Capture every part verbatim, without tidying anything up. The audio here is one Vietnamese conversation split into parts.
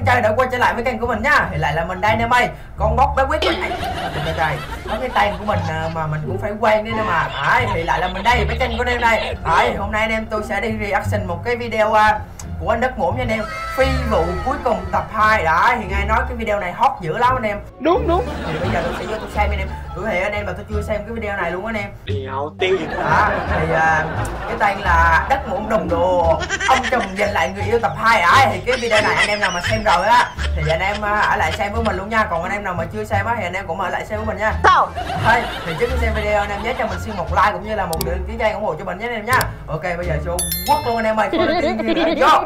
chơi đã quay trở lại với kênh của mình nhá. Thì lại là mình đây nè mày, con bóc bé quyết này. Trời trời, có cái tên của mình mà mình cũng phải quen đi nè mà. Đấy, thì lại là mình đây với kênh của em đây. Đấy, hôm nay anh em tôi sẽ đi reaction một cái video uh, của anh Đất Muỗng nha anh em. Phi vụ cuối cùng tập hai. Đó, thì nghe nói cái video này hot dữ lắm anh em. Đúng đúng. Thì bây giờ tôi sẽ cho tôi xem anh em. Tôi hẹn anh em là tôi chưa xem cái video này luôn anh em. Đèo tiền. Đó, thì uh, cái tên là Đất Muỗng đồng đồ ông chùm giành lại người yêu tập hai. Ấy thì cái video này anh em nào mà xem rồi á thì anh em uh, ở lại xem với mình luôn nha. Còn anh em nào mà chưa xem á thì anh em cũng ở lại xem với mình nha. Thôi, thì trước khi xem video anh em nhớ cho mình xin một like cũng như là một đăng ký kênh ủng hộ cho mình nhé anh em nhá. Ok, bây giờ show quất luôn anh em ơi. Vô.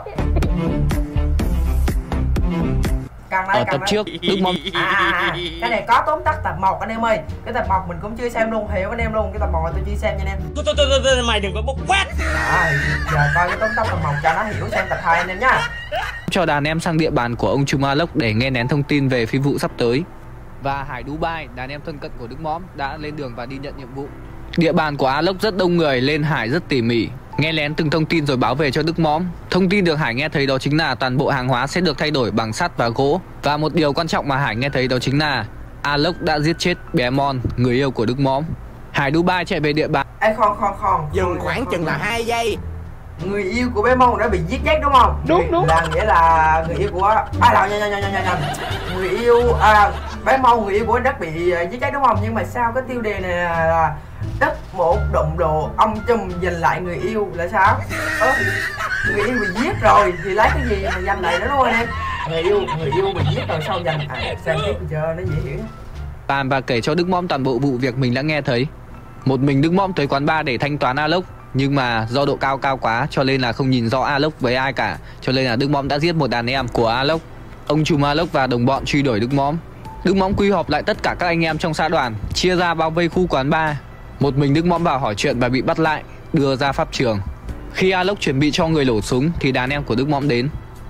Ở tập trước Đức Mong à, à, à, cái này có tóm tắt tập một anh em ơi. Cái tập một mình cũng chưa xem luôn, hiểu anh em luôn. Cái tập một tôi chưa xem nha anh em. Mày đừng có bốc quét. À, giờ coi cái tóm tắt tập một cho nó hiểu xem tập hai anh em nhá. Cho đàn em sang địa bàn của ông Trùm Aloc để nghe nén thông tin về phi vụ sắp tới. Và Hải Dubai, đàn em thân cận của Đức Móm, đã lên đường và đi nhận nhiệm vụ. Địa bàn của Aloc rất đông người nên Hải rất tỉ mỉ, nghe lén từng thông tin rồi báo về cho Đức Móm. Thông tin được Hải nghe thấy đó chính là toàn bộ hàng hóa sẽ được thay đổi bằng sắt và gỗ. Và một điều quan trọng mà Hải nghe thấy đó chính là Aloc đã giết chết bé Mon, người yêu của Đức Móm. Hải Dubai chạy về địa bàn. Ê khoan khoan khoan, Dừng khoảng chừng là hai giây. Người yêu của bé Mon đã bị giết chết đúng không? Đúng đúng. Là nghĩa là người yêu của à đâu nha nha nha nha nha. Người yêu à, bé Mon người yêu của Đất bị giết chết đúng không? Nhưng mà sao cái tiêu đề này là Đất một động đồ ông chùm giành lại người yêu là sao? Ơ, người yêu bị giết rồi thì lấy cái gì mà giành lại đó đúng không anh em? Người yêu người yêu bị giết rồi sao giành? À, xem tiếp bây giờ nó dễ hiểu. Bàn và kể cho Đức Móm toàn bộ vụ việc mình đã nghe thấy. Một mình Đức Móm tới quán bar để thanh toán Aloc, nhưng mà do độ cao cao quá cho nên là không nhìn rõ Aloc với ai cả, cho nên là Đức Móm đã giết một đàn em của Aloc. Ông Trùm Aloc và đồng bọn truy đuổi Đức Móm. Đức Móm quy họp lại tất cả các anh em trong xã đoàn, chia ra bao vây khu quán bar. Một mình Đức Móm vào hỏi chuyện và bị bắt lại, đưa ra pháp trường. Khi Aloc chuẩn bị cho người nổ súng thì đàn em của Đức Móm đến.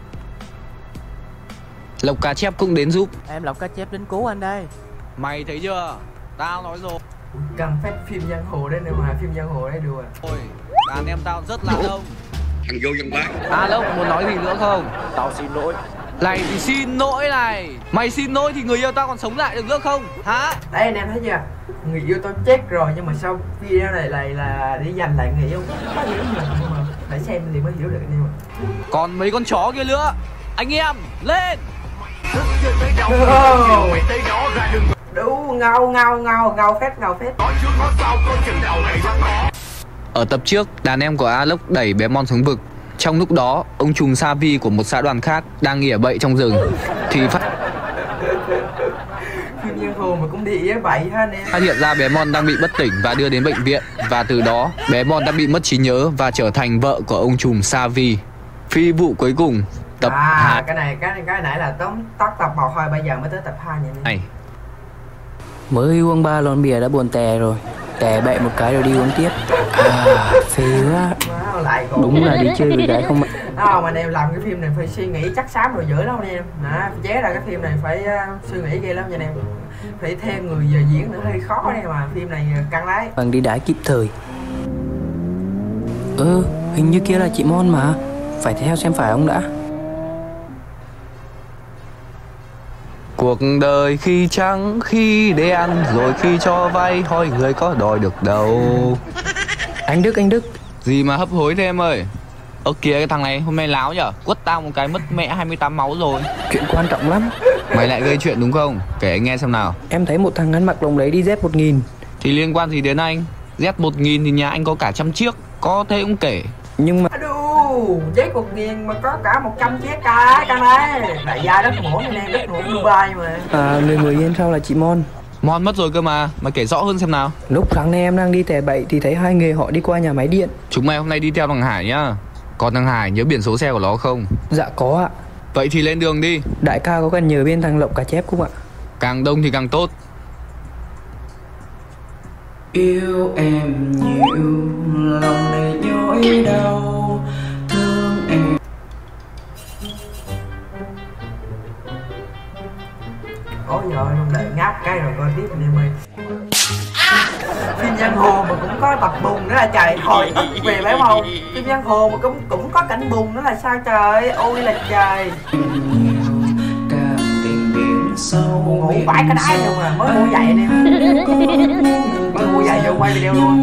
Lộc Cá Chép cũng đến giúp. Em Lộc Cá Chép đến cứu anh đây. Mày thấy chưa? Tao nói rồi. Cần phép phim giang hồ đấy, nếu mà phim giang hồ đấy đùa. Ôi, đàn em tao rất là đông. Thằng vô dân bác. Aloc muốn nói gì nữa không? Tao xin lỗi. Này thì xin lỗi này. Mày xin lỗi thì người yêu tao còn sống lại được nữa không? Hả? Đấy anh em thấy chưa? Người yêu tao chết rồi nhưng mà sao video này lại là để giành lại người yêu? Có hiểu mà, nhưng mà phải xem thì mới hiểu được anh em. Còn mấy con chó kia nữa. Anh em, lên. Đủ ngầu ngầu ngầu ngầu phết ngầu phết. Ở tập trước, đàn em của Aloc đẩy bé Mon xuống vực. Trong lúc đó, ông trùm Savi của một xã đoàn khác đang nghỉa bậy trong rừng thì phát phim giang hồ mà cũng đi vậy ha anh em. phát hiện ra bé Mon đang bị bất tỉnh và đưa đến bệnh viện. Và từ đó, bé Mon đã bị mất trí nhớ và trở thành vợ của ông trùm Savi. Phi vụ cuối cùng, tập à, hai. cái này cái cái nãy là tóm tắt tập một thôi, bây giờ mới tới tập hai nha anh em. Này. Mới uống ba lon bia đã buồn tè rồi. Tè bậy một cái rồi đi uống tiếp. À, phê quá. Wow, lại còn... Đúng là đi chơi với gái không ạ. Đó, mà anh em làm cái phim này phải suy nghĩ chắc xám rồi dữ lắm anh em. Đó, chế ra cái phim này phải uh, suy nghĩ ghê lắm nha anh em. Phải thêm người giờ diễn nữa hơi khó đây mà phim này căng đấy. Bằng đi đá kịp thời. Ơ, ừ, hình như kia là chị Mon mà. Phải theo xem phải không đã. Cuộc đời khi trắng, khi đen, rồi khi cho vay, hỏi người có đòi được đâu. Anh Đức, anh Đức. Gì mà hấp hối thế em ơi? Ơ kìa, cái thằng này hôm nay láo nhở? Quất tao một cái mất mẹ hai mươi tám máu rồi. Chuyện quan trọng lắm. Mày lại gây chuyện đúng không? Kể anh nghe xem nào. Em thấy một thằng ăn mặc lồng lấy đi dép một nghìn. Thì liên quan gì đến anh? Dép một nghìn thì nhà anh có cả trăm chiếc. Có thế cũng kể. Nhưng mà Aduh, dép một nghìn mà có cả một trăm chiếc cái căng đấy. Đại gia Đất Muỗng anh em, Đất Muỗng Dubai mà. à, người người yên sau là chị Mon. Mon mất rồi cơ mà. Mày kể rõ hơn xem nào. Lúc sáng nay em đang đi tè bậy thì thấy hai người họ đi qua nhà máy điện. Chúng mày hôm nay đi theo thằng Hải nhá. Còn thằng Hải nhớ biển số xe của nó không? Dạ có ạ. Vậy thì lên đường đi. Đại ca có cần nhờ bên thằng Lộc Cá Chép không ạ? Càng đông thì càng tốt. Yêu em nhiều, lòng này nhói đau, thương em. Ôi giời, đợi ngáp cái rồi coi tiếp đi mày. Phim giang hồ mà cũng có tập bùng nữa là trời. Thôi về bé Mâu. Phim giang hồ mà cũng cũng có cảnh bùng nữa là sao trời. Ôi là trời. Buồn ngủ vãi cái đái luôn mà, mới mua giày anh em. Mới mua giày vô quay video luôn.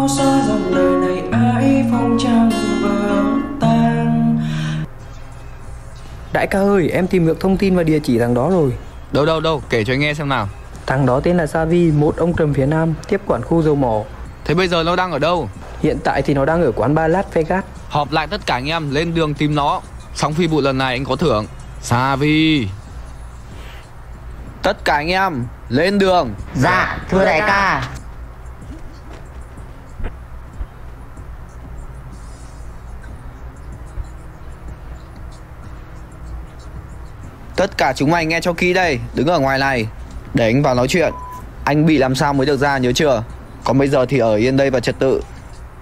Đại ca ơi, em tìm được thông tin và địa chỉ thằng đó rồi. Đâu đâu đâu, kể cho anh nghe xem nào. Thằng đó tên là Savi, một ông trùm phía Nam, tiếp quản khu dầu mỏ. Thế bây giờ nó đang ở đâu? Hiện tại thì nó đang ở quán bar Las Vegas. Họp lại tất cả anh em lên đường tìm nó. Xong phi vụ lần này anh có thưởng. Savi. Tất cả anh em lên đường. Dạ thưa đại ca. Tất cả chúng mày nghe cho kỹ đây. Đứng ở ngoài này để anh vào nói chuyện. Anh bị làm sao mới được ra nhớ chưa? Còn bây giờ thì ở yên đây và trật tự.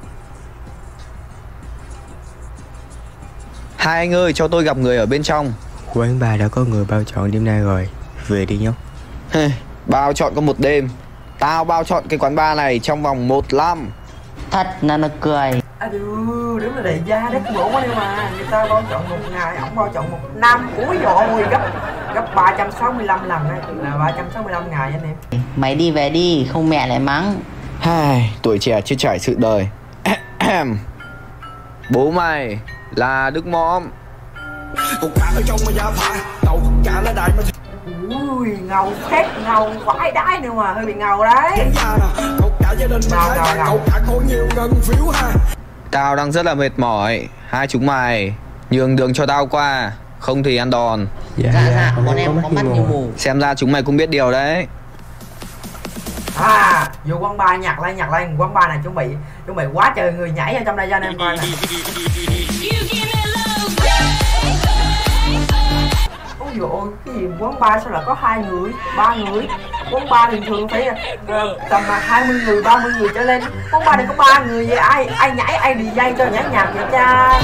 Hai anh ơi, cho tôi gặp người ở bên trong. Quán bar đã có người bao chọn đêm nay rồi. Về đi nhóc. Bao chọn có một đêm. Tao bao chọn cái quán bar này trong vòng một năm. Thật là nó cười. À đừ, đúng là đại gia đất bổ quá đi mà. Người ta bao chọn một ngày, ổng bao chọn một năm. Ui dồi, gấp gấp ba trăm sáu mươi lăm lần đấy. Là ba trăm sáu mươi lăm ngày anh em. Mày đi về đi, không mẹ lại mắng. Hai, tuổi trẻ chưa trải sự đời. Bố mày là Đức Mõm. Ui, ngầu phết, ngầu vãi đái nữa mà, hơi bị ngầu đấy. Ngầu, ngầu, ngầu. Tao đang rất là mệt mỏi. Hai chúng mày nhường đường cho tao qua, không thì ăn đòn. Dạ dạ, bọn em có mắt như mù. Xem ra chúng mày cũng biết điều đấy. À, vô quán bar nhặt lên, nhặt lên. Quán bar này chuẩn bị chuẩn bị quá trời người nhảy ở trong đây cho anh em coi nè. Ôi dồi ôi, cái gì quán bar sao lại có hai người, ba người? Quán bar thường thường phải uh, tầm hai mươi người, ba mươi người trở lên. Quán bar này có ba người vậy, ai ai nhảy, ai đi dây cho nhảy nhạc vậy cha?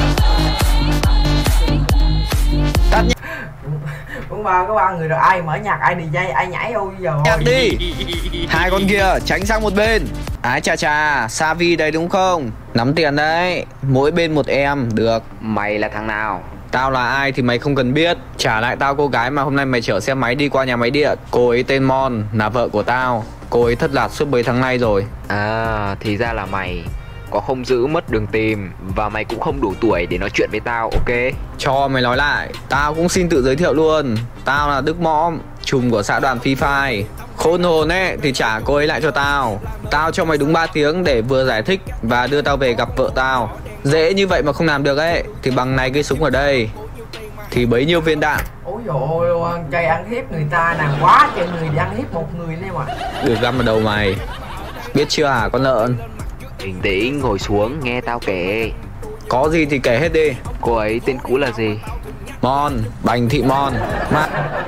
Quán bar có ba người rồi, ai mở nhạc, ai đi dây, ai nhảy, ôi giờ Nhạc đi. Hai con kia tránh sang một bên. Ái chà chà, Savi đây đúng không? Nắm tiền đấy, mỗi bên một em, được. Mày là thằng nào? Tao là ai thì mày không cần biết. Trả lại tao cô gái mà hôm nay mày chở xe máy đi qua nhà máy điện. Cô ấy tên Mon, là vợ của tao. Cô ấy thất lạc suốt mấy tháng nay rồi. À, thì ra là mày. Có không giữ mất đường tìm. Và mày cũng không đủ tuổi để nói chuyện với tao, ok? Cho mày nói lại, tao cũng xin tự giới thiệu luôn. Tao là Đức Mõm, trùm của xã đoàn Phi Phai. Khôn hồn ấy thì trả cô ấy lại cho tao. Tao cho mày đúng ba tiếng để vừa giải thích và đưa tao về gặp vợ tao. Dễ như vậy mà không làm được ấy thì bằng này cây súng ở đây thì bấy nhiêu viên đạn. Ôi dồi ôi luôn, chơi ăn hiếp người ta nè, quá trời người đi ăn hiếp một người đấy mà. Được găm vào đầu mày. Biết chưa hả con lợn? Bình tĩnh, ngồi xuống, nghe tao kể. Có gì thì kể hết đi. Cô ấy tên cũ là gì? Mon, Bành Thị Mon. Mà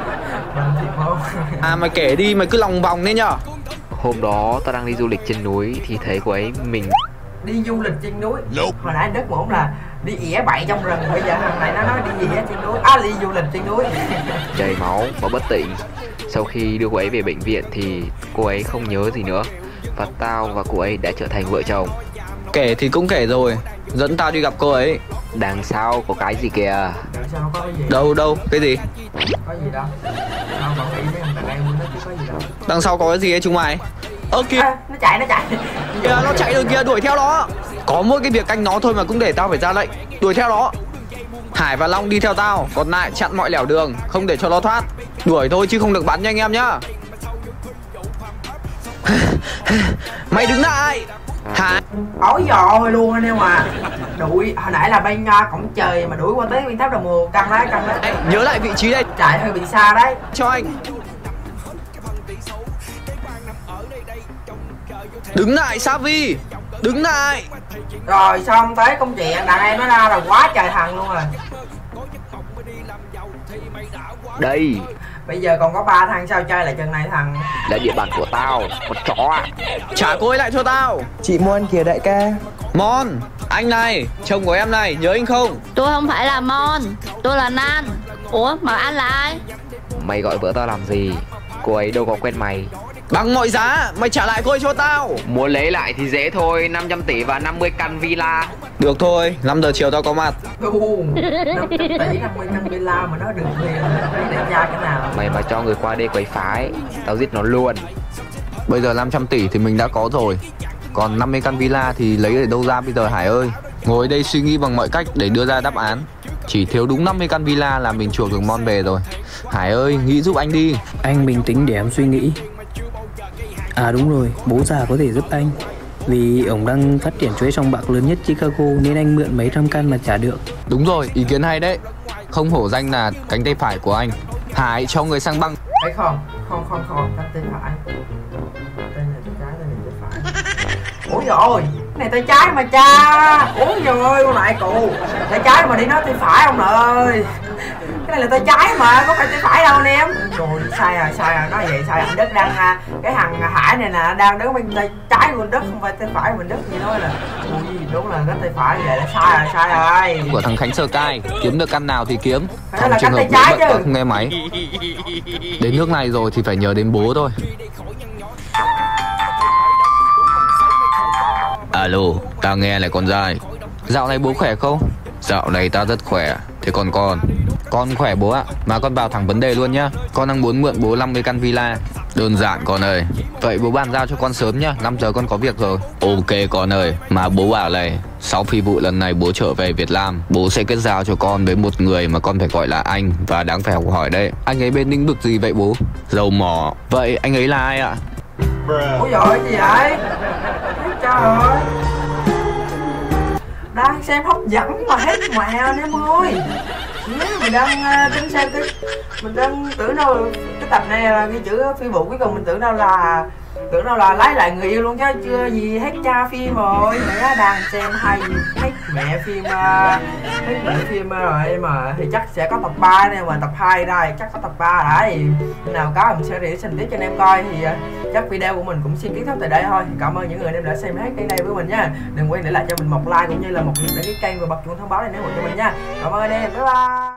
À mày kể đi, mày cứ lòng vòng đấy nhở. Hôm đó tao đang đi du lịch trên núi thì thấy cô ấy mình đi du lịch trên núi. Hồi nãy Đức Mõm là đi ỉa bậy trong rừng, bây giờ thằng này nó nói đi ỉa trên núi. À, đi du lịch trên núi. chảy máu và bất tỉnh. Sau khi đưa cô ấy về bệnh viện thì cô ấy không nhớ gì nữa. Và tao và cô ấy đã trở thành vợ chồng. Kể thì cũng kể rồi, dẫn tao đi gặp cô ấy. Đằng sau có cái gì kìa. Đằng sau có cái gì? Đâu đâu, cái gì? Có gì đâu. Tao vẫn nghĩ mấy thằng đàn em nó chứ có gì đâu. Đằng sau có cái gì ấy chúng mày? Ơ kìa, À, nó chạy, nó chạy. kìa, nó chạy rồi kìa, đuổi theo nó. Có mỗi cái việc canh nó thôi mà cũng để tao phải ra lệnh. Đuổi theo nó. Hải và Long đi theo tao, còn lại chặn mọi lẻo đường, không để cho nó thoát. Đuổi thôi chứ không được bắn nha anh em nhá. Mày đứng lại. Hả? Ôi dồi luôn anh em à. Đuổi, hồi nãy là bên uh, cổng trời mà đuổi qua tới bên tháp Đồng Mùa, căng đấy, căng đấy. Ê, nhớ lại vị trí đây. Chạy hơi bị xa đấy. Cho anh. Đứng lại Savi. Đứng lại. Rồi xong tới công chuyện đàn em nó ra là quá trời thằng luôn rồi. Đây Bây giờ còn có ba thằng sao chơi lại chừng này thằng. là địa bàn của tao, con chó à. Trả cô ấy lại cho tao. Chị Mon kìa đại ca. Mon, anh này, chồng của em này, nhớ anh không? Tôi không phải là Mon, tôi là Nan. Ủa mà anh là ai? Mày gọi vợ tao làm gì? Cô ấy đâu có quen mày. Bằng mọi giá, mày trả lại cô ấy cho tao. Muốn lấy lại thì dễ thôi, năm trăm tỷ và năm mươi căn villa. Được thôi, năm giờ chiều tao có mặt. Ồ, năm trăm tỷ năm mươi căn villa mà nó được liền, để ra cái nào? Mày mà cho người qua đây quấy phái, tao giết nó luôn. Bây giờ năm trăm tỷ thì mình đã có rồi, còn năm mươi căn villa thì lấy ở đâu ra bây giờ Hải ơi? Ngồi đây suy nghĩ bằng mọi cách để đưa ra đáp án. Chỉ thiếu đúng năm mươi căn villa là mình chuộc được Mon về rồi. Hải ơi, nghĩ giúp anh đi. Anh bình tĩnh để em suy nghĩ. À đúng rồi, bố già có thể giúp anh. Vì ông đang phát triển chuỗi sòng bạc lớn nhất Chicago nên anh mượn mấy trăm căn mà trả được. Đúng rồi, ý kiến hay đấy. Không hổ danh là cánh tay phải của anh. Hải cho người sang băng. Hay không? Không không không, cánh tay phải. Đây là tay trái, đây là tay phải. Ủa rồi, cái này tay trái mà cha. Ủa rồi, con lại cụ. Tay trái mà đi nói tay phải ông ơi. Cái này là tay trái mà, có phải tay phải đâu anh em. Rồi, sai rồi, sai rồi, nói vậy sai rồi. Đất đang, cái thằng Hải này nè, đang đứng bên tay trái của Đất, không phải tay phải của mình Đất gì nói là. Ui, đúng là cái tay phải vậy là sai rồi, sai rồi. Của thằng Khánh Sơ Cai, kiếm được căn nào thì kiếm. Đó là cánh tay trái chứ. Không nghe máy. Đến nước này rồi thì phải nhớ đến bố thôi. Alo, tao nghe này con dai. Dạo này bố khỏe không? Dạo này tao rất khỏe. Thế còn con? Con khỏe bố ạ. Mà con vào thẳng vấn đề luôn nhá. Con đang muốn mượn bố năm mươi căn villa. Đơn giản con ơi. Vậy bố bàn giao cho con sớm nhá. năm giờ con có việc rồi. Ok con ơi. Mà bố bảo này, sau phi vụ lần này bố trở về Việt Nam, bố sẽ kết giao cho con với một người mà con phải gọi là anh. Và đáng phải học hỏi đấy. Anh ấy bên lĩnh vực gì vậy bố? Dầu mỏ. Vậy anh ấy là ai ạ? Ủa giỏi gì vậy? Trời ơi, đang xem hấp dẫn mà hết mẹ anh em ơi. Nếu mình đang uh, tính xem cái mình đang tưởng đâu cái tập này là cái chữ phi vụ, cuối cùng mình tưởng đâu là tưởng đâu là lấy lại người yêu luôn chứ chưa gì hết cha phim rồi. Mẹ đang xem hay hết mẹ phim uh, hết mẹ phim rồi mà thì chắc sẽ có tập ba này, mà tập hai đây chắc có tập ba đã, thì nào có mình sẽ reaction tiếp cho anh em coi. Thì uh, chắc video của mình cũng xin kết thúc tại đây thôi. Cảm ơn những người em đã xem hết cái đây với mình nha. Đừng quên để lại cho mình một like cũng như là một lượt đăng ký kênh và bật chuông thông báo để nếu ủng hộ cho mình nha. Cảm ơn anh em, bye bye.